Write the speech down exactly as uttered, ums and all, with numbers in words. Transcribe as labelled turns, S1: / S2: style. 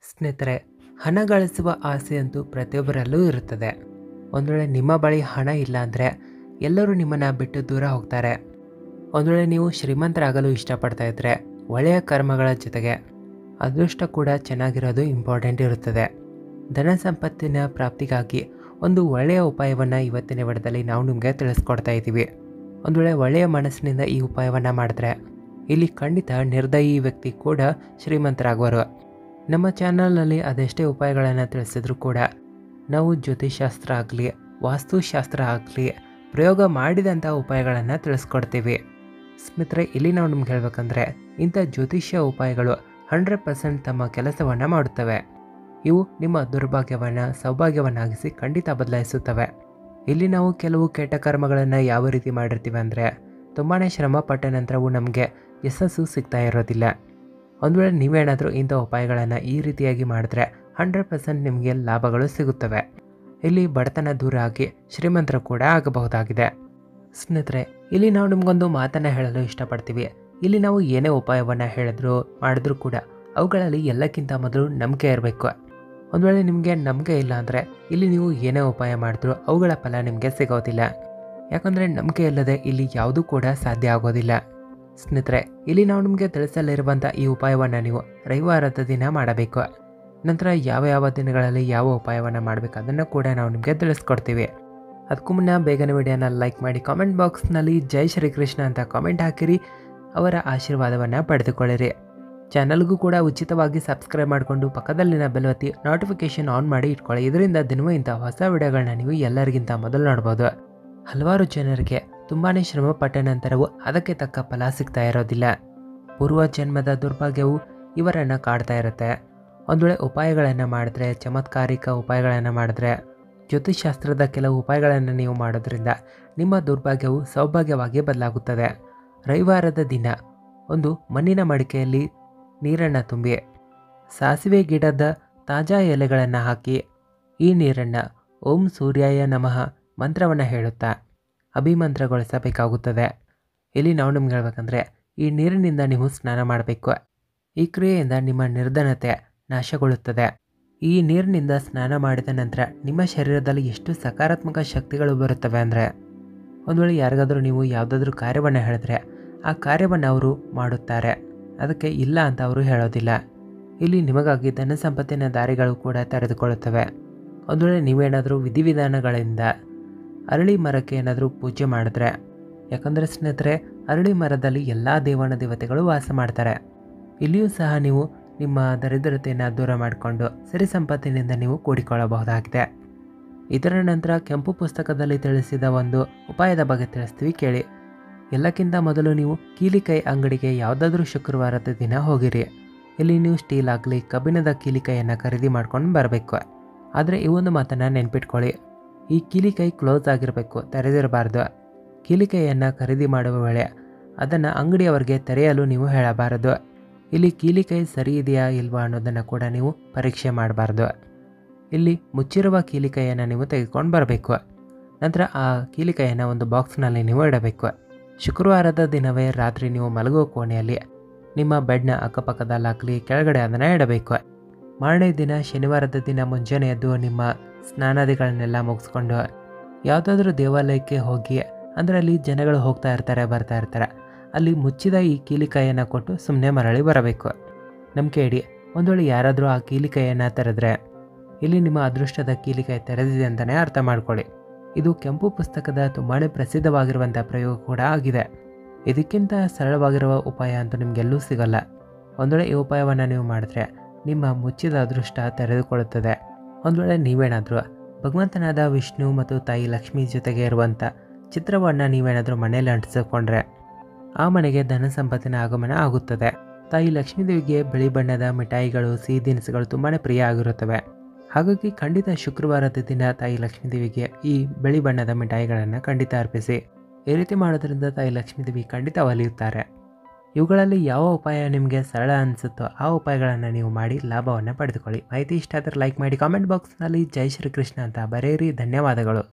S1: ಸ್ನೇಹಿತರೆ, ಹಣ ಗಳಿಸುವ ಆಸೆಯಂತೂ ಪ್ರತಿಯೊಬ್ಬರಲ್ಲೂ ಇರುತ್ತದೆ. ಒಂದು ವೇಳೆ ನಿಮ್ಮ ಬಳಿ ಹಣ ಇಲ್ಲ ಅಂದರೆ ಎಲ್ಲರೂ ನಿಮ್ಮನ್ನು ಬಿಟ್ಟು ದೂರ ಹೋಗ್ತಾರೆ. ಒಂದು ವೇಳೆ ನೀವು ಶ್ರೀಮಂತರಾಗಲು ಇಷ್ಟಪಡ್ತಾ ಇದ್ದರೆ ಒಳ್ಳೆಯ ಕರ್ಮಗಳ ಜೊತೆಗೆ ಅದೃಷ್ಟ ಕೂಡ ಚೆನ್ನಾಗಿರೋದು ಇಂಪಾರ್ಟೆಂಟ್ ಇರುತ್ತದೆ. ಧನ ಸಂಪತ್ತಿನ ಪ್ರಾಪ್ತಿಗಾಗಿ ಒಂದು ಒಳ್ಳೆಯ ಉಪಾಯವನ್ನು ಇವತ್ತಿನ ವಿಡಿಯೋದಲ್ಲಿ ನಾವು ನಿಮಗೆ ತಿಳಿಸ್ಕೊಡ್ತಾ ಇದ್ದೀವಿ. ಒಂದು ವೇಳೆ ಒಳ್ಳೆಯ ಮನಸ್ಸಿನಿಂದ ಈ ಉಪಾಯವನ್ನು ಮಾಡಿದ್ರೆ ಇಲ್ಲಿ ಖಂಡಿತ ನಿರ್ದಯಿ ವ್ಯಕ್ತಿ ಕೂಡ ಶ್ರೀಮಂತರಾಗುವರು. ನಮ್ಮ ಚಾನಲ್ನಲ್ಲಿ ಅದೆಷ್ಟೇ ಉಪಾಯಗಳನ್ನು ತಿಳಿಸಿದ್ರು ಕೂಡ ನಾವು ಜ್ಯೋತಿಷಾಸ್ತ್ರ ಆಗಲಿ ವಾಸ್ತುಶಾಸ್ತ್ರ ಆಗಲಿ ಪ್ರಯೋಗ ಮಾಡಿದಂಥ ಉಪಾಯಗಳನ್ನು ತಿಳಿಸ್ಕೊಡ್ತೀವಿ. ಸ್ಮಿತ್ರೆ, ಇಲ್ಲಿ ನಾವು ನಿಮ್ಗೆ ಹೇಳ್ಬೇಕಂದ್ರೆ ಇಂಥ ಜ್ಯೋತಿಷ್ಯ ಉಪಾಯಗಳು ಹಂಡ್ರೆಡ್ ಪರ್ಸೆಂಟ್ ತಮ್ಮ ಕೆಲಸವನ್ನು ಮಾಡುತ್ತವೆ. ಇವು ನಿಮ್ಮ ದುರ್ಭಾಗ್ಯವನ್ನು ಸೌಭಾಗ್ಯವನ್ನಾಗಿಸಿ ಖಂಡಿತ ಬದಲಾಯಿಸುತ್ತವೆ. ಇಲ್ಲಿ ನಾವು ಕೆಲವು ಕೆಟ್ಟ ಕರ್ಮಗಳನ್ನು ಯಾವ ರೀತಿ ಮಾಡಿರ್ತೀವಿ ಅಂದರೆ ತುಂಬಾ ಶ್ರಮ ಪಟ್ಟ ನಂತರವೂ ನಮಗೆ ಯಶಸ್ಸು ಸಿಗ್ತಾ ಇರೋದಿಲ್ಲ. ಒಂದು ವೇಳೆ ನೀವೇನಾದರೂ ಇಂಥ ಉಪಾಯಗಳನ್ನು ಈ ರೀತಿಯಾಗಿ ಮಾಡಿದ್ರೆ ಹಂಡ್ರೆಡ್ ಪರ್ಸೆಂಟ್ ನಿಮಗೆ ಲಾಭಗಳು ಸಿಗುತ್ತವೆ. ಇಲ್ಲಿ ಬಡತನ ದೂರ ಆಗಿ ಶ್ರೀಮಂತರು ಕೂಡ ಆಗಬಹುದಾಗಿದೆ. ಸ್ನೇಹಿತರೆ, ಇಲ್ಲಿ ನಾವು ನಿಮಗೊಂದು ಮಾತನ್ನು ಹೇಳಲು ಇಷ್ಟಪಡ್ತೀವಿ. ಇಲ್ಲಿ ನಾವು ಏನೇ ಉಪಾಯವನ್ನು ಹೇಳಿದ್ರು ಮಾಡಿದ್ರೂ ಕೂಡ ಅವುಗಳಲ್ಲಿ ಎಲ್ಲಕ್ಕಿಂತ ಮೊದಲು ನಂಬಿಕೆ ಇರಬೇಕು. ಒಂದು ವೇಳೆ ನಿಮಗೆ ನಂಬಿಕೆ ಇಲ್ಲ ಅಂದರೆ ಇಲ್ಲಿ ನೀವು ಏನೇ ಉಪಾಯ ಮಾಡಿದ್ರೂ ಅವುಗಳ ಫಲ ನಿಮಗೆ ಸಿಗೋದಿಲ್ಲ. ಯಾಕಂದರೆ ನಂಬಿಕೆ ಇಲ್ಲದೆ ಇಲ್ಲಿ ಯಾವುದೂ ಕೂಡ ಸಾಧ್ಯ ಆಗೋದಿಲ್ಲ. ಸ್ನೇಹಿತರೆ, ಇಲ್ಲಿ ನಾವು ನಿಮಗೆ ತಿಳಿಸಲಿರುವಂಥ ಈ ಉಪಾಯವನ್ನು ನೀವು ರವಿವಾರದ ದಿನ ಮಾಡಬೇಕು. ನಂತರ ಯಾವ ಯಾವ ದಿನಗಳಲ್ಲಿ ಯಾವ ಉಪಾಯವನ್ನು ಮಾಡಬೇಕು ಅದನ್ನು ಕೂಡ ನಾವು ನಿಮಗೆ ತಿಳಿಸ್ಕೊಡ್ತೀವಿ. ಅದಕ್ಕೂ ಮುನ್ನ ಬೇಗನೆ ವಿಡಿಯೋನ ಲೈಕ್ ಮಾಡಿ ಕಾಮೆಂಟ್ ಬಾಕ್ಸ್ನಲ್ಲಿ ಜೈ ಶ್ರೀಕೃಷ್ಣ ಅಂತ ಕಾಮೆಂಟ್ ಹಾಕಿರಿ. ಅವರ ಆಶೀರ್ವಾದವನ್ನು ಪಡೆದುಕೊಳ್ಳಿರಿ. ಚಾನಲ್ಗೂ ಕೂಡ ಉಚಿತವಾಗಿ ಸಬ್ಸ್ಕ್ರೈಬ್ ಮಾಡಿಕೊಂಡು ಪಕ್ಕದಲ್ಲಿನ ಬೆಲ್ ಒತ್ತಿ ನೋಟಿಫಿಕೇಶನ್ ಆನ್ ಮಾಡಿ ಇಟ್ಕೊಳ್ಳಿ. ಇದರಿಂದ ದಿನವೂ ಇಂಥ ಹೊಸ ವಿಡಿಯೋಗಳನ್ನ ನೀವು ಎಲ್ಲರಿಗಿಂತ ಮೊದಲು ನೋಡ್ಬೋದು. ಹಲವಾರು ಜನರಿಗೆ ತುಂಬಾ ಶ್ರಮ ಪಟ್ಟ ನಂತರವೂ ಅದಕ್ಕೆ ತಕ್ಕ ಫಲ ಸಿಗ್ತಾ ಇರೋದಿಲ್ಲ. ಪೂರ್ವ ಜನ್ಮದ ದುರ್ಭಾಗ್ಯವು ಇವರನ್ನು ಕಾಡ್ತಾ ಇರುತ್ತೆ. ಒಂದು ವೇಳೆ ಉಪಾಯಗಳನ್ನು ಮಾಡಿದ್ರೆ, ಚಮತ್ಕಾರಿಕ ಉಪಾಯಗಳನ್ನು ಮಾಡಿದ್ರೆ, ಜ್ಯೋತಿಷಾಸ್ತ್ರದ ಕೆಲವು ಉಪಾಯಗಳನ್ನು ನೀವು ಮಾಡೋದ್ರಿಂದ ನಿಮ್ಮ ದುರ್ಭಾಗ್ಯವು ಸೌಭಾಗ್ಯವಾಗಿ ಬದಲಾಗುತ್ತದೆ. ರವಿವಾರದ ದಿನ ಒಂದು ಮಣ್ಣಿನ ಮಡಿಕೆಯಲ್ಲಿ ನೀರನ್ನು ತುಂಬಿ ಸಾಸಿವೆ ಗಿಡದ ತಾಜಾ ಎಲೆಗಳನ್ನು ಹಾಕಿ ಈ ನೀರನ್ನು ಓಂ ಸೂರ್ಯಾಯ ನಮಃ ಮಂತ್ರವನ್ನು ಹೇಳುತ್ತಾ ಅಭಿಮಂತ್ರಗೊಳಿಸಬೇಕಾಗುತ್ತದೆ. ಇಲ್ಲಿ ನಾವು ನಿಮ್ಗೆ ಹೇಳ್ಬೇಕಂದ್ರೆ ಈ ನೀರಿನಿಂದ ನೀವು ಸ್ನಾನ ಮಾಡಬೇಕು. ಈ ಕ್ರಿಯೆಯಿಂದ ನಿಮ್ಮ ನಿರ್ಧನತೆ ನಾಶಗೊಳ್ಳುತ್ತದೆ. ಈ ನೀರಿನಿಂದ ಸ್ನಾನ ಮಾಡಿದ ನಂತರ ನಿಮ್ಮ ಶರೀರದಲ್ಲಿ ಎಷ್ಟು ಸಕಾರಾತ್ಮಕ ಶಕ್ತಿಗಳು ಬರುತ್ತವೆ ಅಂದರೆ ಒಂದು ವೇಳೆ ಯಾರಿಗಾದರೂ ನೀವು ಯಾವುದಾದ್ರೂ ಕಾರ್ಯವನ್ನು ಹೇಳಿದ್ರೆ ಆ ಕಾರ್ಯವನ್ನು ಅವರು ಮಾಡುತ್ತಾರೆ. ಅದಕ್ಕೆ ಇಲ್ಲ ಅಂತ ಅವರು ಹೇಳೋದಿಲ್ಲ. ಇಲ್ಲಿ ನಿಮಗಾಗಿ ಧನ ಸಂಪತ್ತಿನ ದಾರಿಗಳು ಕೂಡ ತೆರೆದುಕೊಳ್ಳುತ್ತವೆ. ಒಂದು ವೇಳೆ ನೀವೇನಾದರೂ ವಿಧಿವಿಧಾನಗಳಿಂದ ಅರಳಿ ಮರಕ್ಕೆ ಏನಾದರೂ ಪೂಜೆ ಮಾಡಿದ್ರೆ, ಯಾಕಂದರೆ ಸ್ನೇಹಿತರೆ ಅರಳಿ ಮರದಲ್ಲಿ ಎಲ್ಲ ದೇವಾನ ದೇವತೆಗಳು ವಾಸ ಮಾಡ್ತಾರೆ. ಇಲ್ಲಿಯೂ ಸಹ ನೀವು ನಿಮ್ಮ ದರಿದ್ರತೆಯನ್ನು ದೂರ ಮಾಡಿಕೊಂಡು ಸಿರಿ ಸಂಪತ್ತಿನಿಂದ ನೀವು ಕೂಡಿಕೊಳ್ಳಬಹುದಾಗಿದೆ. ಇದರ ನಂತರ ಕೆಂಪು ಪುಸ್ತಕದಲ್ಲಿ ತಿಳಿಸಿದ ಒಂದು ಉಪಾಯದ ಬಗ್ಗೆ ತಿಳಿಸ್ತೀವಿ, ಕೇಳಿ. ಎಲ್ಲಕ್ಕಿಂತ ಮೊದಲು ನೀವು ಕೀಲಿಕೈ ಅಂಗಡಿಗೆ ಯಾವುದಾದ್ರೂ ಶುಕ್ರವಾರದ ದಿನ ಹೋಗಿರಿ. ಇಲ್ಲಿ ನೀವು ಸ್ಟೀಲ್ ಆಗಲಿ ಕಬ್ಬಿಣದ ಕೀಲಿಕೈಯನ್ನು ಖರೀದಿ ಮಾಡ್ಕೊಂಡು ಬರಬೇಕು. ಆದರೆ ಈ ಒಂದು ಮಾತನ್ನು ನೆನ್ಪಿಟ್ಕೊಳ್ಳಿ, ಈ ಕೀಲಿಕೈ ಕ್ಲೋಸ್ ಆಗಿರಬೇಕು, ತೆರೆದಿರಬಾರ್ದು. ಕೀಲಿಕೈಯನ್ನು ಖರೀದಿ ಮಾಡುವ ವೇಳೆ ಅದನ್ನು ಅಂಗಡಿಯವರಿಗೆ ತೆರೆಯಲು ನೀವು ಹೇಳಬಾರದು. ಇಲ್ಲಿ ಕೀಲಿಕೈ ಸರಿ ಇದೆಯಾ ಇಲ್ವಾ ಅನ್ನೋದನ್ನು ಕೂಡ ನೀವು ಪರೀಕ್ಷೆ ಮಾಡಬಾರ್ದು. ಇಲ್ಲಿ ಮುಚ್ಚಿರುವ ಕೀಲಿಕೈಯನ್ನು ನೀವು ತೆಗೆದುಕೊಂಡು ಬರಬೇಕು. ನಂತರ ಆ ಕೀಲಿಕೈಯನ್ನು ಒಂದು ಬಾಕ್ಸ್ನಲ್ಲಿ ನೀವು ಇಡಬೇಕು. ಶುಕ್ರವಾರದ ದಿನವೇ ರಾತ್ರಿ ನೀವು ಮಲಗುವ ಕೋಣೆಯಲ್ಲಿ ನಿಮ್ಮ ಬೆಡ್ನ ಅಕ್ಕಪಕ್ಕದಲ್ಲಾಗಲಿ ಕೆಳಗಡೆ ಅದನ್ನು ಇಡಬೇಕು. ಮಾರನೇ ದಿನ ಶನಿವಾರದ ದಿನ ಮುಂಜಾನೆ ಎದ್ದು ನಿಮ್ಮ ಸ್ನಾನಾದಿಗಳನ್ನೆಲ್ಲ ಮುಗಿಸ್ಕೊಂಡು ಯಾವುದಾದ್ರೂ ದೇವಾಲಯಕ್ಕೆ ಹೋಗಿ, ಅಂದರೆ ಅಲ್ಲಿ ಜನಗಳು ಹೋಗ್ತಾ ಇರ್ತಾರೆ ಬರ್ತಾ ಇರ್ತಾರೆ, ಅಲ್ಲಿ ಮುಚ್ಚಿದ ಈ ಕೀಲಿಕೈಯನ್ನು ಕೊಟ್ಟು ಸುಮ್ಮನೆ ಮರಳಿ ಬರಬೇಕು. ನಂಬಿಕೆ ಇಡಿ, ಒಂದು ವೇಳೆ ಯಾರಾದರೂ ಆ ಕೀಲಿಕೈಯನ್ನು ತೆರೆದ್ರೆ ಇಲ್ಲಿ ನಿಮ್ಮ ಅದೃಷ್ಟದ ಕೀಲಿಕೈ ತೆರೆದಿದೆ ಅಂತಲೇ ಅರ್ಥ ಮಾಡ್ಕೊಳ್ಳಿ. ಇದು ಕೆಂಪು ಪುಸ್ತಕದ ತುಂಬಾ ಪ್ರಸಿದ್ಧವಾಗಿರುವಂಥ ಪ್ರಯೋಗ ಕೂಡ ಆಗಿದೆ. ಇದಕ್ಕಿಂತ ಸರಳವಾಗಿರುವ ಉಪಾಯ ಅಂತೂ ನಿಮಗೆಲ್ಲೂ ಸಿಗಲ್ಲ. ಒಂದು ವೇಳೆ ಈ ಉಪಾಯವನ್ನು ನೀವು ಮಾಡಿದ್ರೆ ನಿಮ್ಮ ಮುಚ್ಚಿದ ಅದೃಷ್ಟ ತೆರೆದುಕೊಳ್ಳುತ್ತದೆ. ಒಂದು ವೇಳೆ ನೀವೇನಾದರೂ ಭಗವಂತನಾದ ವಿಷ್ಣು ಮತ್ತು ತಾಯಿ ಲಕ್ಷ್ಮಿ ಜೊತೆಗೆ ಇರುವಂಥ ಚಿತ್ರವನ್ನು ನೀವೇನಾದರೂ ಮನೆಯಲ್ಲಿ ಅಂಟಿಸಿಕೊಂಡ್ರೆ ಆ ಮನೆಗೆ ಧನ ಸಂಪತ್ತಿನ ಆಗಮನ ಆಗುತ್ತದೆ. ತಾಯಿ ಲಕ್ಷ್ಮೀದೇವಿಗೆ ಬಿಳಿ ಬಣ್ಣದ ಮಿಠಾಯಿಗಳು ಸಿಹಿ ತಿನಿಸುಗಳು ತುಂಬಾ ಪ್ರಿಯ ಆಗಿರುತ್ತವೆ. ಹಾಗಾಗಿ ಖಂಡಿತ ಶುಕ್ರವಾರದ ದಿನ ತಾಯಿ ಲಕ್ಷ್ಮೀದೇವಿಗೆ ಈ ಬಿಳಿ ಬಣ್ಣದ ಮಿಠಾಯಿಗಳನ್ನು ಖಂಡಿತ ಅರ್ಪಿಸಿ. ಈ ರೀತಿ ಮಾಡೋದ್ರಿಂದ ತಾಯಿ ಲಕ್ಷ್ಮೀದೇವಿ ಖಂಡಿತ ಒಲಿಯುತ್ತಾರೆ. ಇವುಗಳಲ್ಲಿ ಯಾವ ಉಪಾಯ ನಿಮಗೆ ಸರಳ ಅನಿಸುತ್ತೋ ಆ ಉಪಾಯಗಳನ್ನು ನೀವು ಮಾಡಿ ಲಾಭವನ್ನು ಪಡೆದುಕೊಳ್ಳಿ. ಮಾಹಿತಿ ಇಷ್ಟ ಆದರೆ ಲೈಕ್ ಮಾಡಿ ಕಾಮೆಂಟ್ ಬಾಕ್ಸ್ನಲ್ಲಿ ಜೈ ಶ್ರೀಕೃಷ್ಣ ಅಂತ ಬರೆಯಿರಿ. ಧನ್ಯವಾದಗಳು.